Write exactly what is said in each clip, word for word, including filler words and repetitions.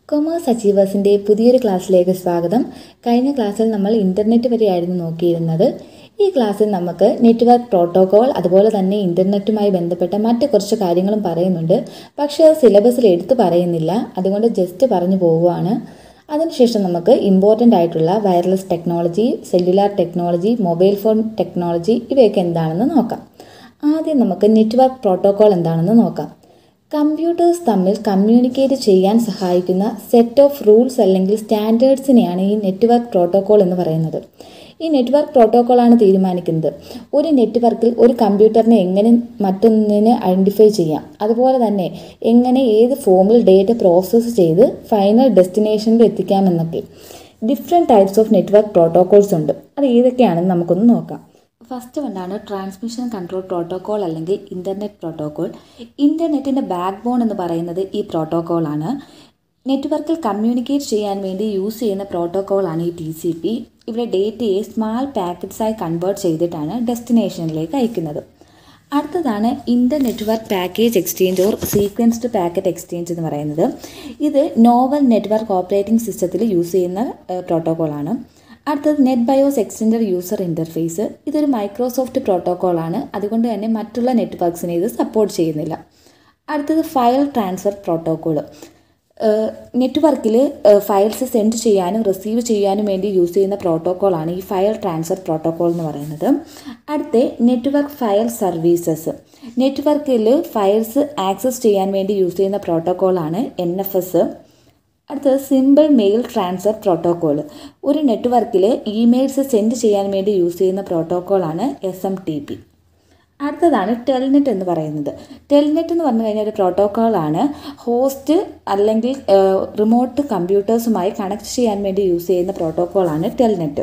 Commerce അച്ചീവേഴ്സിൻ്റെ പുതിയൊരു ക്ലാസ്സിലേക്ക് സ്വാഗതം. കഴിഞ്ഞ ക്ലാസ്സിൽ നമ്മൾ ഇൻ്റർനെറ്റ് വരെയായിരുന്നു നോക്കിയിരുന്നത്. ഈ ക്ലാസ്സിൽ നമുക്ക് നെറ്റ്വർക്ക് പ്രോട്ടോകോൾ അതുപോലെ തന്നെ ഇൻ്റർനെറ്റുമായി ബന്ധപ്പെട്ട മറ്റ് കുറച്ച് കാര്യങ്ങളും പറയുന്നുണ്ട്. പക്ഷേ അത് സിലബസിൽ എടുത്തു പറയുന്നില്ല, അതുകൊണ്ട് ജസ്റ്റ് പറഞ്ഞു പോവുകയാണ്. അതിനുശേഷം നമുക്ക് ഇമ്പോർട്ടൻ്റ് ആയിട്ടുള്ള wireless technology, cellular technology, mobile phone technology ഇവയൊക്കെ എന്താണെന്ന് നോക്കാം. ആദ്യം നമുക്ക് നെറ്റ്വർക്ക് പ്രോട്ടോകോൾ എന്താണെന്ന് നോക്കാം. കമ്പ്യൂട്ടേഴ്സ് തമ്മിൽ കമ്മ്യൂണിക്കേറ്റ് ചെയ്യാൻ സഹായിക്കുന്ന സെറ്റ് ഓഫ് റൂൾസ് അല്ലെങ്കിൽ സ്റ്റാൻഡേർഡ്സിനെയാണ് ഈ നെറ്റ്വർക്ക് പ്രോട്ടോകോൾ എന്ന് പറയുന്നത്. ഈ നെറ്റ്വർക്ക് പ്രോട്ടോകോളാണ് തീരുമാനിക്കുന്നത് ഒരു നെറ്റ്വർക്കിൽ ഒരു കമ്പ്യൂട്ടറിനെ എങ്ങനെ മറ്റൊന്നിനെ ഐഡൻറ്റിഫൈ ചെയ്യാം, അതുപോലെ തന്നെ എങ്ങനെ ഏത് ഫോമിൽ ഡേറ്റ പ്രോസസ്സ് ചെയ്ത് ഫൈനൽ ഡെസ്റ്റിനേഷനിൽ എത്തിക്കാമെന്നൊക്കെ. Different types of network protocols ഉണ്ട്. അത് ഏതൊക്കെയാണെന്ന് നമുക്കൊന്ന് നോക്കാം. ഫസ്റ്റ് വണ്ണാണ് ട്രാൻസ്മിഷൻ കൺട്രോൾ പ്രോട്ടോകോൾ അല്ലെങ്കിൽ ഇൻ്റർനെറ്റ് പ്രോട്ടോകോൾ. ഇൻ്റർനെറ്റിൻ്റെ ബാക്ക് ബോൺ എന്ന് പറയുന്നത് ഈ പ്രോട്ടോകോളാണ്. നെറ്റ്വർക്കിൽ കമ്മ്യൂണിക്കേറ്റ് ചെയ്യാൻ വേണ്ടി യൂസ് ചെയ്യുന്ന പ്രോട്ടോകോളാണ് ഈ ടി സി പി. ഇവിടെ ഡേറ്റയെ സ്മാൾ പാക്കറ്റ്സായി കൺവേർട്ട് ചെയ്തിട്ടാണ് ഡെസ്റ്റിനേഷനിലേക്ക് അയക്കുന്നത്. അടുത്തതാണ് internetwork package exchange or sequenced packet exchange എന്ന് പറയുന്നത്. ഇത് നോവൽ നെറ്റ്വർക്ക് ഓപ്പറേറ്റിംഗ് സിസ്റ്റത്തിൽ യൂസ് ചെയ്യുന്ന പ്രോട്ടോകോളാണ്. അടുത്തത് NetBIOS extender user interface. ഇതൊരു മൈക്രോസോഫ്റ്റ് പ്രോട്ടോകോളാണ്, അതുകൊണ്ട് തന്നെ മറ്റുള്ള നെറ്റ്വർക്ക്സിനെ ഇത് സപ്പോർട്ട് ചെയ്യുന്നില്ല. അടുത്തത് ഫയൽ ട്രാൻസ്ഫർ പ്രോട്ടോകോൾ. നെറ്റ്വർക്കിൽ ഫയൽസ് സെൻഡ് ചെയ്യാനും റിസീവ് ചെയ്യാനും വേണ്ടി യൂസ് ചെയ്യുന്ന പ്രോട്ടോകോളാണ് ഈ ഫയൽ ട്രാൻസ്ഫർ പ്രോട്ടോകോൾ എന്ന് പറയുന്നത്. അടുത്ത നെറ്റ്വർക്ക് ഫയൽ സർവീസസ്. നെറ്റ്വർക്കിൽ ഫയൽസ് ആക്സസ് ചെയ്യാൻ വേണ്ടി യൂസ് ചെയ്യുന്ന പ്രോട്ടോകോളാണ് എൻ എഫ് എസ്. അടുത്തത് സിമ്പിൾ മെയിൽ ട്രാൻസ്ഫർ പ്രോട്ടോകോൾ. ഒരു നെറ്റ്വർക്കിൽ ഇമെയിൽസ് സെൻഡ് ചെയ്യാൻ വേണ്ടി യൂസ് ചെയ്യുന്ന പ്രോട്ടോകോളാണ് എസ് എം ടി പി. അടുത്തതാണ് ടെൽനെറ്റ് എന്ന് പറയുന്നത്. ടെൽനെറ്റ് എന്ന് പറഞ്ഞു കഴിഞ്ഞാൽ ഒരു പ്രോട്ടോകോളാണ്. ഹോസ്റ്റ് അല്ലെങ്കിൽ റിമോട്ട് കമ്പ്യൂട്ടേഴ്സുമായി കണക്ട് ചെയ്യാൻ വേണ്ടി യൂസ് ചെയ്യുന്ന പ്രോട്ടോകോളാണ് ടെൽനെറ്റ്.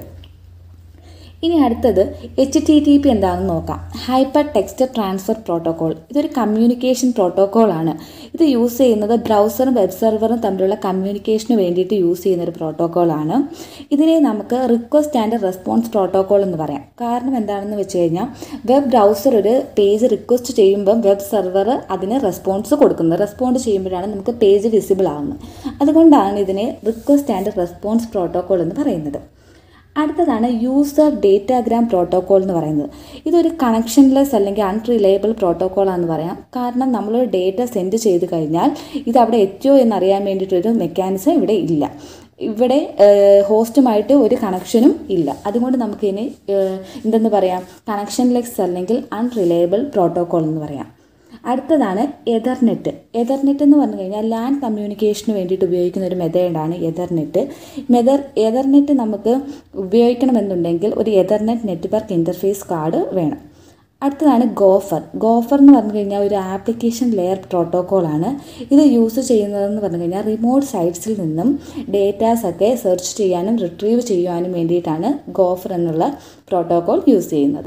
ഇനി അടുത്തത് എച്ച് ടി ടി പി എന്താണെന്ന് നോക്കാം. Hypertext transfer protocol. ഇതൊരു കമ്മ്യൂണിക്കേഷൻ പ്രോട്ടോകോളാണ്. ഇത് യൂസ് ചെയ്യുന്നത് ബ്രൗസറും വെബ് സെർവറും തമ്മിലുള്ള കമ്മ്യൂണിക്കേഷന് വേണ്ടിയിട്ട് യൂസ് ചെയ്യുന്ന ഒരു പ്രോട്ടോകോളാണ്. ഇതിനെ നമുക്ക് റിക്വസ്റ്റ് ആൻഡ് റെസ്പോൺസ് പ്രോട്ടോകോൾ എന്ന് പറയാം. കാരണം എന്താണെന്ന് വെച്ച് കഴിഞ്ഞാൽ വെബ് ബ്രൗസർ ഒരു പേജ് റിക്വസ്റ്റ് ചെയ്യുമ്പം വെബ് സെർവർ അതിന് റെസ്പോൺസ് കൊടുക്കുന്നത്. റെസ്പോണ്ട് ചെയ്യുമ്പോഴാണ് നമുക്ക് പേജ് വിസിബിൾ ആവുന്നത്. അതുകൊണ്ടാണ് ഇതിനെ റിക്വസ്റ്റ് ആൻഡ് റെസ്പോൺസ് പ്രോട്ടോകോൾ എന്ന് പറയുന്നത്. അടുത്തതാണ് യൂസർ ഡേറ്റാഗ്രാം പ്രോട്ടോകോൾ എന്ന് പറയുന്നത്. ഇതൊരു കണക്ഷൻലെസ് അല്ലെങ്കിൽ അൺറിലയബിൾ പ്രോട്ടോകോളാണെന്ന് പറയാം. കാരണം നമ്മളൊരു ഡേറ്റ സെൻഡ് ചെയ്ത് കഴിഞ്ഞാൽ ഇത് അവിടെ എത്തിയോ എന്നറിയാൻ വേണ്ടിയിട്ടൊരു മെക്കാനിസം ഇവിടെ ഇല്ല. ഇവിടെ ഹോസ്റ്റുമായിട്ട് ഒരു കണക്ഷനും ഇല്ല. അതുകൊണ്ട് നമുക്കിതിന് എന്തെന്ന് പറയാം, കണക്ഷൻലെസ് അല്ലെങ്കിൽ അൺറിലയബിൾ പ്രോട്ടോകോൾ എന്ന് പറയാം. അടുത്തതാണ് എതർനെറ്റ്. എതർനെറ്റ് എന്ന് പറഞ്ഞു കഴിഞ്ഞാൽ ലാൻ കമ്മ്യൂണിക്കേഷന് വേണ്ടിയിട്ട് ഉപയോഗിക്കുന്ന ഒരു മെത്തേഡാണ് എതർനെറ്റ്. മെതർ എതർനെറ്റ് നമുക്ക് ഉപയോഗിക്കണമെന്നുണ്ടെങ്കിൽ ഒരു എതർനെറ്റ് നെറ്റ്വർക്ക് ഇൻ്റർഫേസ് കാർഡ് വേണം. അടുത്തതാണ് ഗോഫർ. ഗോഫർ എന്ന് പറഞ്ഞു കഴിഞ്ഞാൽ ഒരു ആപ്ലിക്കേഷൻ ലെയർ പ്രോട്ടോകോളാണ്. ഇത് യൂസ് ചെയ്യുന്നതെന്ന് പറഞ്ഞു കഴിഞ്ഞാൽ റിമോട്ട് സൈറ്റ്സിൽ നിന്നും ഡേറ്റാസൊക്കെ സെർച്ച് ചെയ്യാനും റിട്രീവ് ചെയ്യാനും വേണ്ടിയിട്ടാണ് ഗോഫർ എന്നുള്ള പ്രോട്ടോകോൾ യൂസ് ചെയ്യുന്നത്.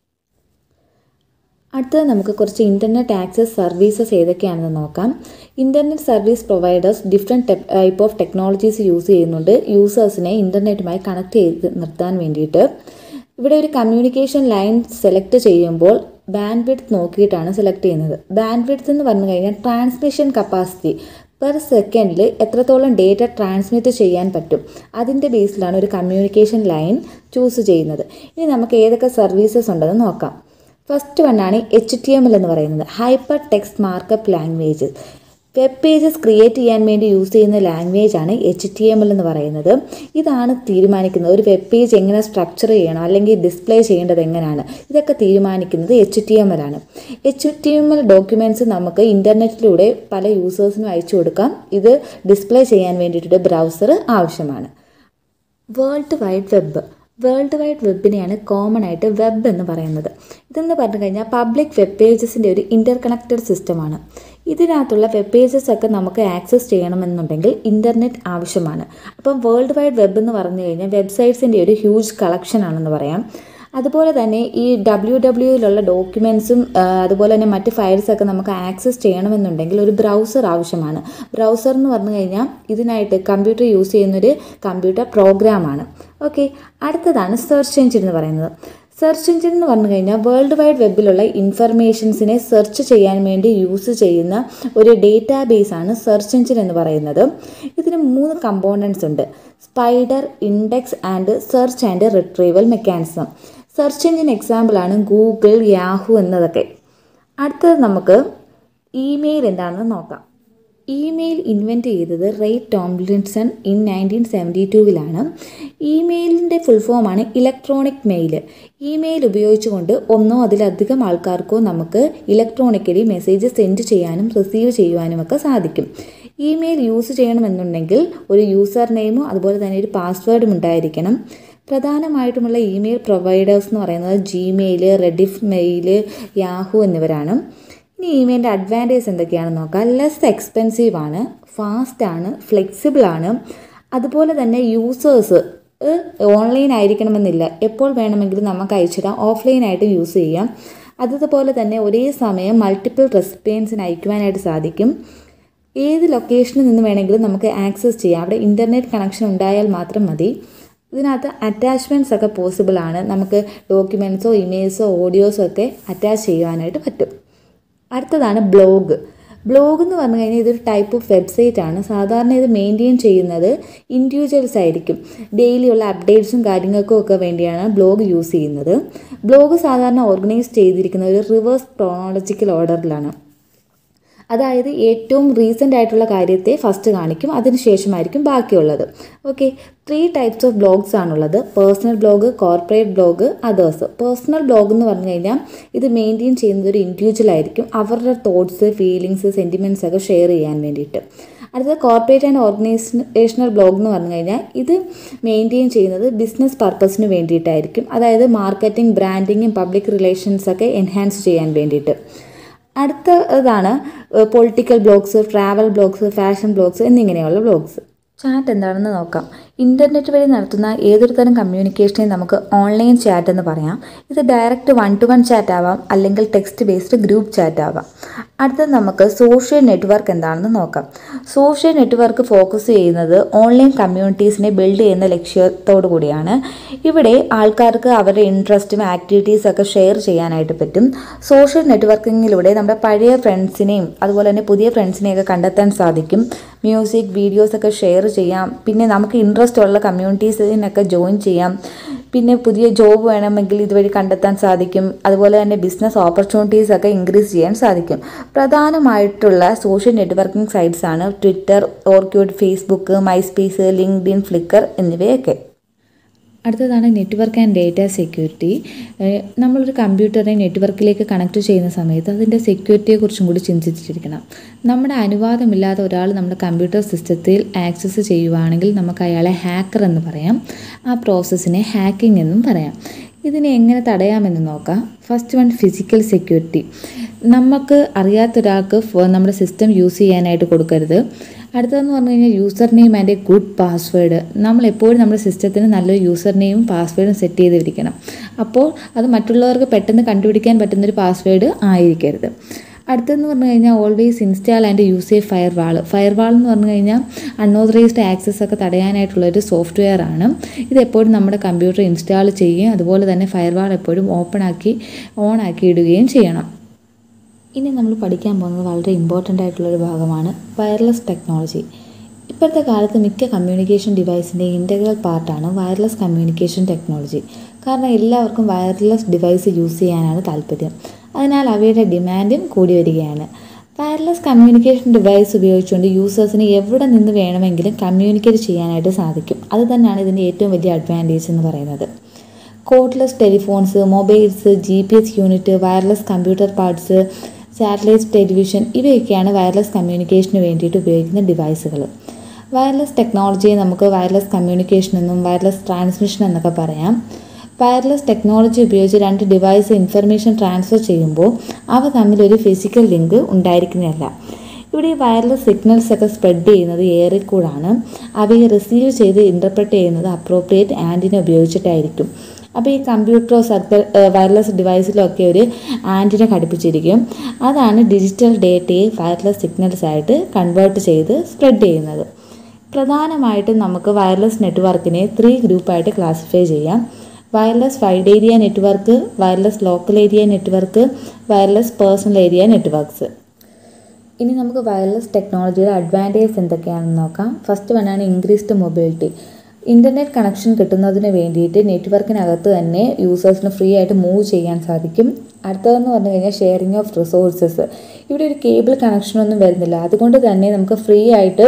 അടുത്തത് നമുക്ക് കുറച്ച് ഇൻ്റർനെറ്റ് ആക്സസ് സർവീസസ് ഏതൊക്കെയാണെന്ന് നോക്കാം. Internet service providers different type of technologies use ചെയ്യുന്നുണ്ട് യൂസേഴ്സിനെ ഇൻ്റർനെറ്റുമായി കണക്ട് ചെയ്ത് നിർത്താൻ വേണ്ടിയിട്ട്. ഇവിടെ ഒരു കമ്മ്യൂണിക്കേഷൻ ലൈൻ സെലക്ട് ചെയ്യുമ്പോൾ ബാൻഡ് വിഡ്ത്ത് നോക്കിയിട്ടാണ് സെലക്ട് ചെയ്യുന്നത്. ബാൻഡ് വിഡ്ത്ത് എന്ന് പറഞ്ഞു കഴിഞ്ഞാൽ ട്രാൻസ്മിഷൻ കപ്പാസിറ്റി പെർ സെക്കൻഡിൽ എത്രത്തോളം ഡേറ്റ ട്രാൻസ്മിറ്റ് ചെയ്യാൻ പറ്റും, അതിൻ്റെ ബേസിലാണ് ഒരു കമ്മ്യൂണിക്കേഷൻ ലൈൻ ചൂസ് ചെയ്യുന്നത്. ഇനി നമുക്ക് ഏതൊക്കെ സർവീസസ് ഉണ്ടെന്ന് നോക്കാം. ഫസ്റ്റ് വണ്ണാണ് എച്ച് ടി എം എൽ എന്ന് പറയുന്നത്, hypertext markup language. Web pages create ചെയ്യാൻ വേണ്ടി യൂസ് ചെയ്യുന്ന ലാംഗ്വേജ് ആണ് എച്ച് ടി എം എൽ എന്ന് പറയുന്നത്. ഇതാണ് തീരുമാനിക്കുന്നത് ഒരു വെബ് പേജ് എങ്ങനെ സ്ട്രക്ചർ ചെയ്യണം അല്ലെങ്കിൽ ഡിസ്പ്ലേ ചെയ്യേണ്ടത് എങ്ങനെയാണ്, ഇതൊക്കെ തീരുമാനിക്കുന്നത് എച്ച് ടി എം എൽ ആണ്. H T M L documents നമുക്ക് ഇൻ്റർനെറ്റിലൂടെ പല യൂസേഴ്സിനും അയച്ചു കൊടുക്കാം. ഇത് ഡിസ്പ്ലേ ചെയ്യാൻ വേണ്ടിയിട്ടൊരു ബ്രൗസർ ആവശ്യമാണ്. World wide web. World wide വെബിനെയാണ് കോമൺ ആയിട്ട് വെബ് എന്ന് പറയുന്നത്. ഇതെന്ന് പറഞ്ഞു കഴിഞ്ഞാൽ പബ്ലിക് വെബ് പേജസിൻ്റെ ഒരു ഇൻ്റർ കണക്റ്റഡ് സിസ്റ്റമാണ്. ഇതിനകത്തുള്ള വെബ് പേജസ് ഒക്കെ നമുക്ക് ആക്സസ് ചെയ്യണമെന്നുണ്ടെങ്കിൽ ഇൻ്റർനെറ്റ് ആവശ്യമാണ്. അപ്പം വേൾഡ് വൈഡ് വെബ് എന്ന് പറഞ്ഞു കഴിഞ്ഞാൽ വെബ്സൈറ്റ്സിൻ്റെ ഒരു ഹ്യൂജ് കളക്ഷൻ ആണെന്ന് പറയാം. അതുപോലെ തന്നെ ഈ ഡബ്ല്യു ഡബ്ല്യുയിലുള്ള ഡോക്യുമെൻറ്റ്സും അതുപോലെ തന്നെ മറ്റ് ഫയൽസൊക്കെ നമുക്ക് ആക്സസ് ചെയ്യണമെന്നുണ്ടെങ്കിൽ ഒരു ബ്രൗസർ ആവശ്യമാണ്. ബ്രൗസർ എന്ന് പറഞ്ഞു കഴിഞ്ഞാൽ ഇതിനായിട്ട് കമ്പ്യൂട്ടർ യൂസ് ചെയ്യുന്നൊരു കമ്പ്യൂട്ടർ പ്രോഗ്രാമാണ്. ഓക്കെ, അടുത്തതാണ് സെർച്ച് എഞ്ചിൻ എന്ന് പറയുന്നത്. സെർച്ച് എഞ്ചിൻ എന്ന് പറഞ്ഞു കഴിഞ്ഞാൽ വേൾഡ് വൈഡ് വെബിലുള്ള ഇൻഫർമേഷൻസിനെ സെർച്ച് ചെയ്യാൻ വേണ്ടി യൂസ് ചെയ്യുന്ന ഒരു ഡേറ്റാബേസ് ആണ് സെർച്ച് എഞ്ചിൻ എന്ന് പറയുന്നത്. ഇതിന് മൂന്ന് കമ്പോണൻസ് ഉണ്ട്: spider, index and search and retrieval mechanism. Search engine എക്സാമ്പിളാണ് ഗൂഗിൾ, യാഹു എന്നതൊക്കെ. അടുത്തത് നമുക്ക് ഇമെയിൽ എന്താണെന്ന് നോക്കാം. ഇമെയിൽ ഇൻവെൻറ്റ് ചെയ്തത് Ray Tomlinson in nineteen seventy ടൂവിലാണ്. ഇമെയിലിൻ്റെ ഫുൾ ഫോമാണ് ഇലക്ട്രോണിക് മെയിൽ. ഇമെയിൽ ഉപയോഗിച്ചുകൊണ്ട് ഒന്നോ അതിലധികം ആൾക്കാർക്കോ നമുക്ക് ഇലക്ട്രോണിക്കലി മെസ്സേജ് സെൻഡ് ചെയ്യാനും റിസീവ് ചെയ്യുവാനും ഒക്കെ സാധിക്കും. ഇമെയിൽ യൂസ് ചെയ്യണമെന്നുണ്ടെങ്കിൽ ഒരു യൂസർ നെയിമും അതുപോലെ തന്നെ ഒരു പാസ്വേഡും ഉണ്ടായിരിക്കണം. പ്രധാനമായിട്ടുമുള്ള ഇമെയിൽ പ്രൊവൈഡേഴ്സ് എന്ന് പറയുന്നത് ജിമെയിൽ, റെഡിഫ് മെയിൽ, യാഹു എന്നിവരാണ്. ഇനി ഇമെയിലിൻ്റെ അഡ്വാൻറ്റേജ് എന്തൊക്കെയാണെന്ന് നോക്കാം. ലെസ് എക്സ്പെൻസീവ് ആണ്, ഫാസ്റ്റ് ആണ്, ഫ്ലെക്സിബിൾ ആണ്. അതുപോലെ തന്നെ യൂസേഴ്സ് ഓൺലൈൻ ആയിരിക്കണമെന്നില്ല, എപ്പോൾ വേണമെങ്കിലും നമുക്ക് അയച്ചിടാം, ഓഫ്ലൈനായിട്ട് യൂസ് ചെയ്യാം. അതുപോലെ തന്നെ ഒരേ സമയം മൾട്ടിപ്പിൾ റെസിപ്പിയൻസിന് അയക്കുവാനായിട്ട് സാധിക്കും. ഏത് ലൊക്കേഷനിൽ നിന്ന് വേണമെങ്കിലും നമുക്ക് ആക്സസ് ചെയ്യാം. അവിടെ ഇൻ്റർനെറ്റ് കണക്ഷൻ ഉണ്ടായാൽ മാത്രം മതി. ഇതിനകത്ത് അറ്റാച്ച്മെൻറ്റ്സ് ഒക്കെ പോസിബിൾ ആണ്. നമുക്ക് ഡോക്യുമെൻറ്റ്സോ ഇമെയിൽസോ ഓഡിയോസോ ഒക്കെ അറ്റാച്ച് ചെയ്യുവാനായിട്ട് പറ്റും. അടുത്തതാണ് ബ്ലോഗ്. ബ്ലോഗ് എന്ന് പറഞ്ഞു കഴിഞ്ഞാൽ ഇതൊരു ടൈപ്പ് ഓഫ് വെബ്സൈറ്റ് ആണ്. സാധാരണ ഇത് മെയിൻറ്റെയിൻ ചെയ്യുന്നത് ഇൻഡിവിജ്വൽസ് ആയിരിക്കും. ഡെയിലിയുള്ള അപ്ഡേറ്റ്സും കാര്യങ്ങൾക്കും ഒക്കെ വേണ്ടിയാണ് ബ്ലോഗ് യൂസ് ചെയ്യുന്നത്. ബ്ലോഗ് സാധാരണ ഓർഗനൈസ് ചെയ്തിരിക്കുന്ന ഒരു റിവേഴ്സ് ക്രോണോളജിക്കൽ ഓർഡറിലാണ്. അതായത് ഏറ്റവും റീസെൻ്റ് ആയിട്ടുള്ള കാര്യത്തെ ഫസ്റ്റ് കാണിക്കും, അതിനുശേഷമായിരിക്കും ബാക്കിയുള്ളത്. Okay, three types of blogs ആണുള്ളത്: personal blog, corporate blog, others. Personal blog എന്ന് പറഞ്ഞു കഴിഞ്ഞാൽ ഇത് മെയിൻറ്റെയിൻ ചെയ്യുന്നത് ഒരു ഇൻഡിവിജ്വൽ ആയിരിക്കും, അവരുടെ തോട്ട്സ്, ഫീലിങ്സ്, സെൻറ്റിമെൻറ്റ്സ് ഒക്കെ ഷെയർ ചെയ്യാൻ വേണ്ടിയിട്ട്. അടുത്തത് കോർപ്പറേറ്റ് ആൻഡ് ഓർഗനൈസേഷണൽ ബ്ലോഗ് എന്ന് പറഞ്ഞു കഴിഞ്ഞാൽ ഇത് മെയിൻറ്റെയിൻ ചെയ്യുന്നത് ബിസിനസ് പർപ്പസിന് വേണ്ടിയിട്ടായിരിക്കും. അതായത് മാർക്കറ്റിംഗ്, ബ്രാൻഡിങ്ങും പബ്ലിക് റിലേഷൻസ് ഒക്കെ എൻഹാൻസ് ചെയ്യാൻ വേണ്ടിയിട്ട്. അടുത്തതാണ് political blogs, travel blogs, fashion blogs എന്നിങ്ങനെയുള്ള ബ്ലോഗ്സ്. ചാറ്റ് എന്താണെന്ന് നോക്കാം. ഇൻ്റർനെറ്റ് വഴി നടത്തുന്ന ഏതൊരു തരം കമ്മ്യൂണിക്കേഷനെ നമുക്ക് ഓൺലൈൻ ചാറ്റ് എന്ന് പറയാം. ഇത് direct one to one chat ആവാം, അല്ലെങ്കിൽ ടെക്സ്റ്റ് ബേസ്ഡ് ഗ്രൂപ്പ് ചാറ്റ് ആവാം. അടുത്തത് നമുക്ക് സോഷ്യൽ നെറ്റ്വർക്ക് എന്താണെന്ന് നോക്കാം. സോഷ്യൽ നെറ്റ്വർക്ക് ഫോക്കസ് ചെയ്യുന്നത് ഓൺലൈൻ കമ്മ്യൂണിറ്റീസിനെ ബിൽഡ് ചെയ്യുന്ന ലക്ഷ്യത്തോടു കൂടിയാണ്. ഇവിടെ ആൾക്കാർക്ക് അവരുടെ ഇൻട്രസ്റ്റും ആക്ടിവിറ്റീസും ഒക്കെ ഷെയർ ചെയ്യാനായിട്ട് പറ്റും. സോഷ്യൽ നെറ്റ്വർക്കിങ്ങിലൂടെ നമ്മുടെ പഴയ ഫ്രണ്ട്സിനെയും അതുപോലെ തന്നെ പുതിയ ഫ്രണ്ട്സിനെയൊക്കെ കണ്ടെത്താൻ സാധിക്കും. മ്യൂസിക്, വീഡിയോസ് ഒക്കെ ഷെയർ ചെയ്യാം. പിന്നെ നമുക്ക് ഇൻട്രസ്റ്റ് ഉള്ള കമ്മ്യൂണിറ്റീസിനൊക്കെ ജോയിൻ ചെയ്യാം. പിന്നെ പുതിയ ജോബ് വേണമെങ്കിൽ ഇതുവഴി കണ്ടെത്താൻ സാധിക്കും. അതുപോലെ തന്നെ ബിസിനസ് ഓപ്പർച്യൂണിറ്റീസ് ഒക്കെ ഇൻക്രീസ് ചെയ്യാൻ സാധിക്കും. പ്രധാനമായിട്ടുള്ള സോഷ്യൽ നെറ്റ്വർക്കിംഗ് സൈറ്റ്സ് ആണ് Twitter, Orkut, Facebook, MySpace, LinkedIn, Flickr എന്നിവയൊക്കെ. അടുത്തതാണ് നെറ്റ്വർക്ക് ആൻഡ് ഡേറ്റ സെക്യൂരിറ്റി. നമ്മളൊരു കമ്പ്യൂട്ടറിനെ നെറ്റ്വർക്കിലേക്ക് കണക്ട് ചെയ്യുന്ന സമയത്ത് അതിൻ്റെ സെക്യൂരിറ്റിയെക്കുറിച്ചും കൂടി ചിന്തിച്ചിരിക്കണം. നമ്മുടെ അനുവാദമില്ലാതെ ഒരാൾ നമ്മുടെ കമ്പ്യൂട്ടർ സിസ്റ്റത്തിൽ ആക്സസ് ചെയ്യുവാണെങ്കിൽ നമുക്ക് അയാളെ ഹാക്കർ എന്ന് പറയാം. ആ പ്രോസസ്സിനെ ഹാക്കിംഗ് എന്നും പറയാം. ഇതിനെ എങ്ങനെ തടയാമെന്ന് നോക്കാം. First one, physical security. നമുക്ക് അറിയാത്തൊരാൾക്ക് നമ്മുടെ സിസ്റ്റം യൂസ് ചെയ്യാനായിട്ട് കൊടുക്കരുത്. അടുത്തതെന്ന് പറഞ്ഞു കഴിഞ്ഞാൽ user name and a good password. നമ്മളെപ്പോഴും നമ്മുടെ സിസ്റ്റത്തിന് നല്ലൊരു യൂസർ നെയിമും പാസ്വേഡും സെറ്റ് ചെയ്തിരിക്കണം. അപ്പോൾ അത് മറ്റുള്ളവർക്ക് പെട്ടെന്ന് കണ്ടുപിടിക്കാൻ പറ്റുന്നൊരു പാസ്വേഡ് ആയിരിക്കരുത്. അടുത്തെന്ന് പറഞ്ഞു കഴിഞ്ഞാൽ always install and use a firewall. Firewall എന്ന് പറഞ്ഞു കഴിഞ്ഞാൽ അൺഓതറൈസ്ഡ് ആക്സസ് ഒക്കെ തടയാനായിട്ടുള്ളൊരു സോഫ്റ്റ്വെയർ ആണ്. ഇതെപ്പോഴും നമ്മുടെ കമ്പ്യൂട്ടർ ഇൻസ്റ്റാൾ ചെയ്യുകയും അതുപോലെ തന്നെ ഫയർവാൾ എപ്പോഴും ഓപ്പൺ ആക്കി ഓൺ ആക്കി ഇടുകയും ചെയ്യണം. ഇനി നമ്മൾ പഠിക്കാൻ പോകുന്നത് വളരെ ഇമ്പോർട്ടൻ്റ് ആയിട്ടുള്ളൊരു ഭാഗമാണ് വയർലെസ് ടെക്നോളജി. ഇപ്പോഴത്തെ കാലത്ത് മിക്ക കമ്മ്യൂണിക്കേഷൻ ഡിവൈസിൻ്റെ ഇൻ്റഗ്രൽ പാർട്ടാണ് വയർലെസ് കമ്മ്യൂണിക്കേഷൻ ടെക്നോളജി. കാരണം എല്ലാവർക്കും വയർലെസ് ഡിവൈസ് യൂസ് ചെയ്യാനാണ് താല്പര്യം. അതിനാൽ അവയുടെ ഡിമാൻഡും കൂടി വരികയാണ്. വയർലെസ് കമ്മ്യൂണിക്കേഷൻ ഡിവൈസ് ഉപയോഗിച്ചുകൊണ്ട് യൂസേഴ്സിന് എവിടെ നിന്ന് വേണമെങ്കിലും കമ്മ്യൂണിക്കേറ്റ് ചെയ്യാനായിട്ട് സാധിക്കും. അത് തന്നെയാണ് ഇതിൻ്റെ ഏറ്റവും വലിയ അഡ്വാൻറ്റേജ് എന്ന് പറയുന്നത്. Cordless telephones, mobiles, G P S unit, wireless computer parts, satellite television ഇവയൊക്കെയാണ് വയർലെസ് കമ്മ്യൂണിക്കേഷന് വേണ്ടിയിട്ട് ഉപയോഗിക്കുന്ന ഡിവൈസുകൾ. വയർലെസ് ടെക്നോളജിയെ നമുക്ക് വയർലെസ് കമ്മ്യൂണിക്കേഷൻ എന്നും വയർലെസ് ട്രാൻസ്മിഷൻ എന്നൊക്കെ പറയാം. വയർലെസ് ടെക്നോളജി ഉപയോഗിച്ച് രണ്ട് ഡിവൈസ് ഇൻഫർമേഷൻ ട്രാൻസ്ഫർ ചെയ്യുമ്പോൾ അവ തമ്മിലൊരു ഫിസിക്കൽ ലിങ്ക് ഉണ്ടായിരിക്കുന്നതല്ല. ഇവിടെ ഈ വയർലെസ് സിഗ്നൽസ് ഒക്കെ സ്പ്രെഡ് ചെയ്യുന്നത് എയറിൽ കൂടാണ്. അവയെ റിസീവ് ചെയ്ത് ഇൻ്റർപ്രറ്റ് ചെയ്യുന്നത് അപ്രോപ്രിയേറ്റ് ആൻറ്റിന ഉപയോഗിച്ചിട്ടായിരിക്കും. അപ്പോൾ ഈ കമ്പ്യൂട്ടറോ സർക്കിൾ വയർലെസ് ഡിവൈസിലൊക്കെ ഒരു ആൻറ്റിന ഘടിപ്പിച്ചിരിക്കും. അതാണ് ഡിജിറ്റൽ ഡേറ്റയെ വയർലെസ് സിഗ്നൽസ് ആയിട്ട് കൺവേർട്ട് ചെയ്ത് സ്പ്രെഡ് ചെയ്യുന്നത്. പ്രധാനമായിട്ടും നമുക്ക് വയർലെസ് നെറ്റ്വർക്കിനെ ത്രീ ഗ്രൂപ്പായിട്ട് ക്ലാസിഫൈ ചെയ്യാം. Wireless wide area network, wireless local area network, wireless personal area networks. ഇനി നമുക്ക് വയർലെസ് ടെക്നോളജിയുടെ അഡ്വാൻറ്റേജ് എന്തൊക്കെയാണെന്ന് നോക്കാം. ഫസ്റ്റ് വണ്ണാണ് ഇൻക്രീസ്ഡ് മൊബിലിറ്റി. ഇൻ്റർനെറ്റ് കണക്ഷൻ കിട്ടുന്നതിന് വേണ്ടിയിട്ട് നെറ്റ്വർക്കിനകത്ത് തന്നെ യൂസേഴ്സിന് ഫ്രീ ആയിട്ട് മൂവ് ചെയ്യാൻ സാധിക്കും. അടുത്തതെന്ന് പറഞ്ഞു കഴിഞ്ഞാൽ ഷെയറിങ് ഓഫ് റിസോഴ്സസ്. ഇവിടെ ഒരു കേബിൾ കണക്ഷനൊന്നും വരുന്നില്ല, അതുകൊണ്ട് തന്നെ നമുക്ക് ഫ്രീ ആയിട്ട്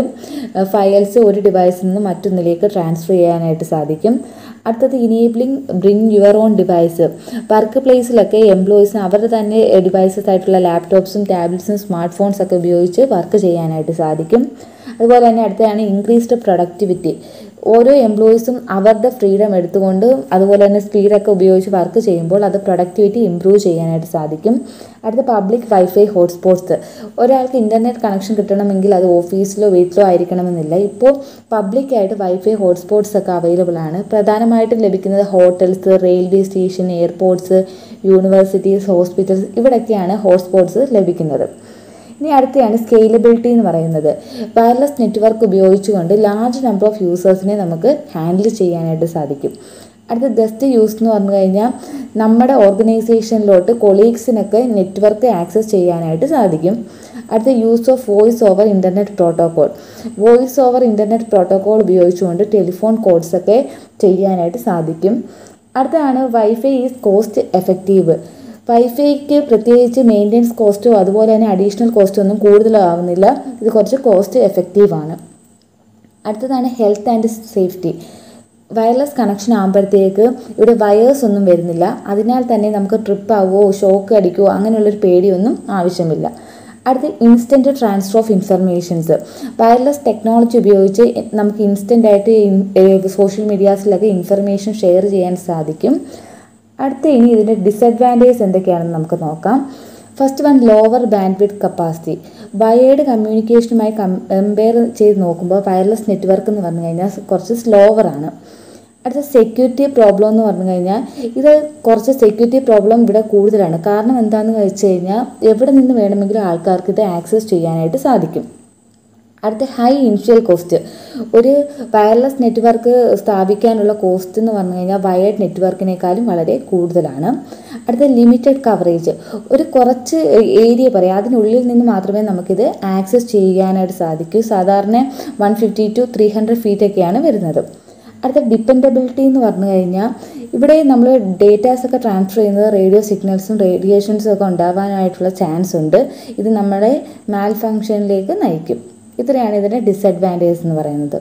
ഫയൽസ് ഒരു ഡിവൈസിൽ നിന്ന് മറ്റൊന്നിലേക്ക് ട്രാൻസ്ഫർ ചെയ്യാനായിട്ട് സാധിക്കും. അടുത്തത് enabling bring your own device. Work പ്ലേസിലൊക്കെ എംപ്ലോയീസിന് അവരുടെ തന്നെ ഡിവൈസസ് ആയിട്ടുള്ള ലാപ്ടോപ്സും ടാബ്ലറ്റ്സും സ്മാർട്ട് ഫോൺസ് ഒക്കെ ഉപയോഗിച്ച് വർക്ക് ചെയ്യാനായിട്ട് സാധിക്കും. അതുപോലെ തന്നെ അടുത്തതാണ് ഇൻക്രീസ്ഡ് പ്രൊഡക്ടിവിറ്റി. ഓരോ എംപ്ലോയീസും അവരുടെ ഫ്രീഡം എടുത്തുകൊണ്ട് അതുപോലെ തന്നെ സ്പീഡൊക്കെ ഉപയോഗിച്ച് വർക്ക് ചെയ്യുമ്പോൾ അത് പ്രൊഡക്ടിവിറ്റി ഇമ്പ്രൂവ് ചെയ്യാനായിട്ട് സാധിക്കും. അടുത്ത പബ്ലിക് വൈഫൈ ഹോട്ട്സ്പോട്ട്സ്. ഒരാൾക്ക് ഇൻ്റർനെറ്റ് കണക്ഷൻ കിട്ടണമെങ്കിൽ അത് ഓഫീസിലോ വീട്ടിലോ ആയിരിക്കണമെന്നില്ല. ഇപ്പോൾ പബ്ലിക്കായിട്ട് വൈഫൈ ഹോട്ട്സ്പോട്ട്സ് ഒക്കെ അവൈലബിൾ ആണ്. പ്രധാനമായിട്ടും ലഭിക്കുന്നത് hotels, railway station, airports, universities, hospitals, ഇവിടെയൊക്കെയാണ് ഹോട്ട്സ്പോട്ട്സ് ലഭിക്കുന്നത്. ഇനി അടുത്തതാണ് സ്കെയിലബിലിറ്റി എന്ന് പറയുന്നത്. വയർലെസ് നെറ്റ്വർക്ക് ഉപയോഗിച്ചുകൊണ്ട് ലാർജ് നമ്പർ ഓഫ് യൂസേഴ്സിനെ നമുക്ക് ഹാൻഡിൽ ചെയ്യാനായിട്ട് സാധിക്കും. അടുത്ത ഗസ്റ്റ് യൂസ് എന്ന് പറഞ്ഞു കഴിഞ്ഞാൽ നമ്മുടെ ഓർഗനൈസേഷനിലോട്ട് കൊളീഗ്സിനൊക്കെ നെറ്റ്വർക്ക് ആക്സസ് ചെയ്യാനായിട്ട് സാധിക്കും. അടുത്ത use of voice over internet protocol. Voice over internet protocol ഉപയോഗിച്ചുകൊണ്ട് ടെലിഫോൺ കോൾസൊക്കെ ചെയ്യാനായിട്ട് സാധിക്കും. അടുത്തതാണ് വൈഫൈ ഈസ് കോസ്റ്റ് എഫക്റ്റീവ്. വൈഫൈക്ക് പ്രത്യേകിച്ച് മെയിൻ്റെനൻസ് കോസ്റ്റോ അതുപോലെ തന്നെ അഡീഷണൽ കോസ്റ്റോ ഒന്നും കൂടുതലാവുന്നില്ല. ഇത് കുറച്ച് കോസ്റ്റ് എഫക്റ്റീവാണ്. അടുത്തതാണ് health and safety. Wireless connection ആകുമ്പോഴത്തേക്ക് ഇവിടെ വയേഴ്സ് ഒന്നും വരുന്നില്ല, അതിനാൽ തന്നെ നമുക്ക് ട്രിപ്പ് ആവുമോ ഷോക്ക് അടിക്കുമോ അങ്ങനെയുള്ളൊരു പേടിയൊന്നും ആവശ്യമില്ല. അടുത്ത instant transfer of informations. Wireless technology ഉപയോഗിച്ച് നമുക്ക് ഇൻസ്റ്റൻ്റായിട്ട് സോഷ്യൽ മീഡിയാസിലൊക്കെ ഇൻഫർമേഷൻ ഷെയർ ചെയ്യാൻ സാധിക്കും. അടുത്ത ഇനി ഇതിൻ്റെ ഡിസഡ്വാൻറ്റേജ് എന്തൊക്കെയാണെന്ന് നമുക്ക് നോക്കാം. First one lower bandwidth capacity. Wired കമ്മ്യൂണിക്കേഷനുമായി കമ്പയർ ചെയ്ത് നോക്കുമ്പോൾ വയർലെസ് നെറ്റ്വർക്ക് എന്ന് പറഞ്ഞു കഴിഞ്ഞാൽ കുറച്ച് സ്ലോവറാണ്. അടുത്ത സെക്യൂരിറ്റി പ്രോബ്ലം എന്ന് പറഞ്ഞു കഴിഞ്ഞാൽ ഇത് കുറച്ച് സെക്യൂരിറ്റി പ്രോബ്ലം ഇവിടെ കൂടുതലാണ്. കാരണം എന്താണെന്ന് വെച്ച് കഴിഞ്ഞാൽ എവിടെ നിന്ന് വേണമെങ്കിലും ആൾക്കാർക്ക് ഇത് ആക്സസ് ചെയ്യാനായിട്ട് സാധിക്കും. അടുത്ത ഹൈ ഇനിഷ്യൽ കോസ്റ്റ്. ഒരു വയർലെസ് നെറ്റ്വർക്ക് സ്ഥാപിക്കാനുള്ള കോസ്റ്റ് എന്ന് പറഞ്ഞു കഴിഞ്ഞാൽ വയേർഡ് നെറ്റ്വർക്കിനേക്കാളും വളരെ കൂടുതലാണ്. അടുത്ത ലിമിറ്റഡ് കവറേജ്. ഒരു കുറച്ച് ഏരിയ പറയാം, അതിനുള്ളിൽ നിന്ന് മാത്രമേ നമുക്കിത് ആക്സസ് ചെയ്യാനായിട്ട് സാധിക്കൂ. സാധാരണ one fifty to three hundred feet ഒക്കെയാണ് വരുന്നത്. അടുത്ത ഡിപ്പെൻഡബിലിറ്റി എന്ന് പറഞ്ഞു കഴിഞ്ഞാൽ ഇവിടെ നമ്മൾ ഡേറ്റാസൊക്കെ ട്രാൻസ്ഫർ ചെയ്യുന്നത് റേഡിയോ സിഗ്നൽസും റേഡിയേഷൻസും ഒക്കെ ഉണ്ടാവാനായിട്ടുള്ള ചാൻസ് ഉണ്ട്. ഇത് നമ്മുടെ മാൽ ഫങ്ഷനിലേക്ക് നയിക്കും. ഇത്രയാണ് ഇതിൻ്റെ ഡിസഡ്വാൻറ്റേജ് എന്ന് പറയുന്നത്.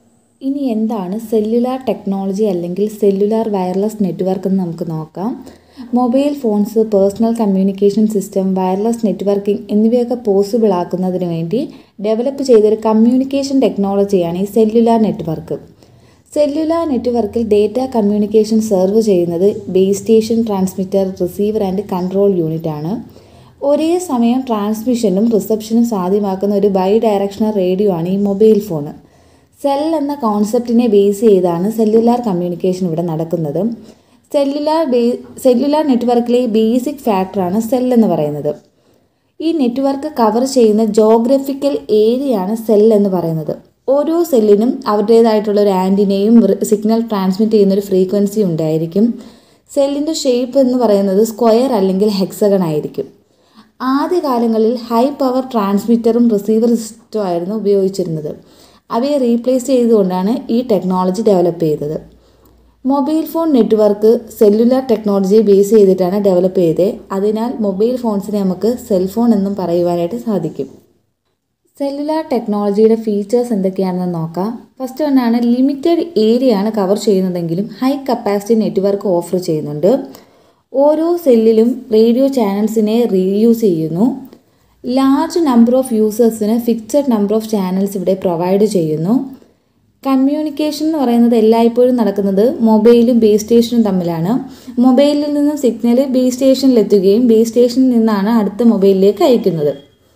ഇനി എന്താണ് സെല്ലുലാർ ടെക്നോളജി അല്ലെങ്കിൽ സെല്ലുലാർ വയർലെസ് നെറ്റ്വർക്ക് എന്ന് നമുക്ക് നോക്കാം. Mobile phones, personal communication system, wireless networking എന്നിവയൊക്കെ പോസിബിൾ ആക്കുന്നതിന് വേണ്ടി ഡെവലപ്പ് ചെയ്തൊരു കമ്മ്യൂണിക്കേഷൻ ടെക്നോളജിയാണ് ഈ സെല്ലുലാർ നെറ്റ്വർക്ക്. സെല്ലുലാർ നെറ്റ്വർക്കിൽ ഡേറ്റ കമ്മ്യൂണിക്കേഷൻ സെർവ് ചെയ്യുന്നത് base station, transmitter, receiver and control unit ആണ്. ഒരേ സമയം ട്രാൻസ്മിഷനും റിസപ്ഷനും സാധ്യമാക്കുന്ന ഒരു ബൈ ഡയറക്ഷണൽ റേഡിയോ ആണ് ഈ മൊബൈൽ ഫോൺ. സെൽ എന്ന കോൺസെപ്റ്റിനെ ബേസ് ചെയ്താണ് സെല്ലുലാർ കമ്മ്യൂണിക്കേഷൻ ഇവിടെ നടക്കുന്നത്. സെല്ലുലാർ ബേ സെല്ലുലാർ നെറ്റ്വർക്കിലെ ബേസിക് ഫാക്ടറാണ് സെൽ എന്ന് പറയുന്നത്. ഈ നെറ്റ്വർക്ക് കവർ ചെയ്യുന്ന ജോഗ്രഫിക്കൽ ഏരിയയാണ് സെൽ എന്ന് പറയുന്നത്. ഓരോ സെല്ലിനും അവരുടേതായിട്ടുള്ള ഒരു ആൻറ്റിനയും സിഗ്നൽ ട്രാൻസ്മിറ്റ് ചെയ്യുന്നൊരു ഫ്രീക്വൻസി ഉണ്ടായിരിക്കും. സെല്ലിൻ്റെ ഷേപ്പ് എന്ന് പറയുന്നത് സ്ക്വയർ അല്ലെങ്കിൽ ഹെക്സഗൺ ആയിരിക്കും. ആദ്യകാലങ്ങളിൽ ഹൈ പവർ ട്രാൻസ്മിറ്ററും റിസീവർ സിസ്റ്റവും ആയിരുന്നു ഉപയോഗിച്ചിരുന്നത്. അവയെ റീപ്ലേസ് ചെയ്തുകൊണ്ടാണ് ഈ ടെക്നോളജി ഡെവലപ്പ് ചെയ്തത്. മൊബൈൽ ഫോൺ നെറ്റ്വർക്ക് സെല്ലുലാർ ടെക്നോളജിയെ ബേസ് ചെയ്തിട്ടാണ് ഡെവലപ്പ് ചെയ്തത്. അതിനാൽ മൊബൈൽ ഫോൺസിനെ നമുക്ക് സെൽഫോൺ എന്നും പറയുവാനായിട്ട് സാധിക്കും. സെല്ലുലാർ ടെക്നോളജിയുടെ ഫീച്ചേഴ്സ് എന്തൊക്കെയാണെന്ന് നോക്കാം. ഫസ്റ്റ് വണ്ണാണ് ലിമിറ്റഡ് ഏരിയയാണ് കവർ ചെയ്യുന്നതെങ്കിലും ഹൈ കപ്പാസിറ്റി നെറ്റ്വർക്ക് ഓഫർ ചെയ്യുന്നുണ്ട്. ഓരോ സെല്ലിലും റേഡിയോ ചാനൽസിനെ റീയൂസ് ചെയ്യുന്നു. ലാർജ് നമ്പർ ഓഫ് യൂസേഴ്സിന് ഫിക്സഡ് നമ്പർ ഓഫ് ചാനൽസ് ഇവിടെ പ്രൊവൈഡ് ചെയ്യുന്നു. കമ്മ്യൂണിക്കേഷൻ എന്ന് പറയുന്നത് എല്ലായ്പ്പോഴും നടക്കുന്നത് മൊബൈലും ബേസ് സ്റ്റേഷനും തമ്മിലാണ്. മൊബൈലിൽ നിന്നും സിഗ്നൽ ബേസ് സ്റ്റേഷനിലെത്തുകയും ബേസ് സ്റ്റേഷനിൽ നിന്നാണ് അടുത്ത മൊബൈലിലേക്ക് അയക്കുന്നത്.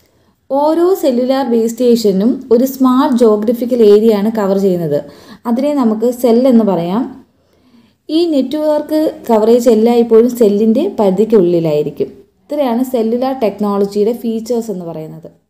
ഓരോ സെല്ലുലാർ ബേസ് സ്റ്റേഷനും ഒരു സ്മാർട്ട് ജോഗ്രഫിക്കൽ ഏരിയയാണ് കവർ ചെയ്യുന്നത്. അതിനെ നമുക്ക് സെൽ എന്ന് പറയാം. ഈ നെറ്റ്വർക്ക് കവറേജ് എല്ലായ്പ്പോഴും സെല്ലിൻ്റെ പരിധിക്കുള്ളിലായിരിക്കും. ഇത്രയാണ് സെല്ലുലാർ ടെക്നോളജിയുടെ ഫീച്ചേഴ്സ് എന്ന് പറയുന്നത്.